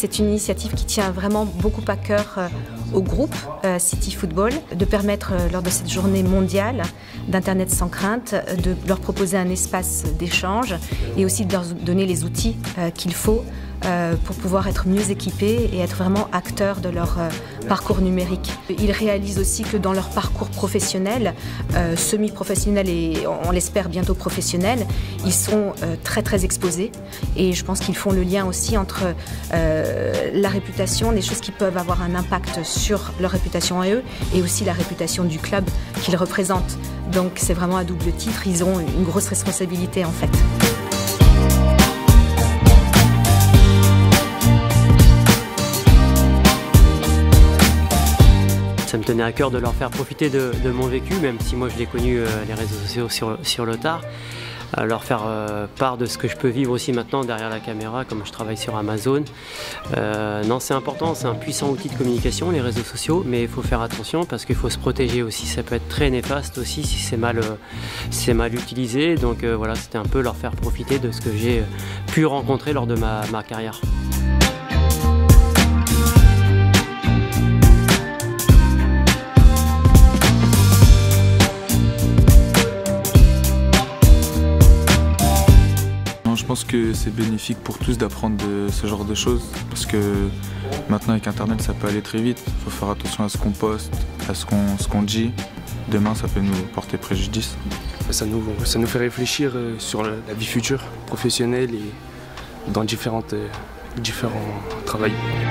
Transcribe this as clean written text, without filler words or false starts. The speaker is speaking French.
C'est une initiative qui tient vraiment beaucoup à cœur au groupe City Football, de permettre lors de cette journée mondiale d'Internet sans crainte, de leur proposer un espace d'échange et aussi de leur donner les outils qu'il faut pour pouvoir être mieux équipés et être vraiment acteurs de leur parcours numérique. Ils réalisent aussi que dans leur parcours professionnel, semi-professionnel et on l'espère bientôt professionnel, ils sont très exposés et je pense qu'ils font le lien aussi entre la réputation, les choses qui peuvent avoir un impact sur leur réputation à eux et aussi la réputation du club qu'ils représentent. Donc c'est vraiment à double titre, ils ont une grosse responsabilité en fait. Ça me tenait à cœur de leur faire profiter de mon vécu, même si moi je l'ai connu les réseaux sociaux sur le tard. Leur faire part de ce que je peux vivre aussi maintenant derrière la caméra, comme je travaille sur Amazon. Non, c'est important, c'est un puissant outil de communication, les réseaux sociaux, mais il faut faire attention parce qu'il faut se protéger aussi. Ça peut être très néfaste aussi si c'est mal utilisé. Donc voilà, c'était un peu leur faire profiter de ce que j'ai pu rencontrer lors de ma carrière. Je pense que c'est bénéfique pour tous d'apprendre ce genre de choses parce que maintenant avec Internet ça peut aller très vite, il faut faire attention à ce qu'on poste, à ce qu'on dit. Demain ça peut nous porter préjudice. Ça nous fait réfléchir sur la vie future, professionnelle et dans différents travails.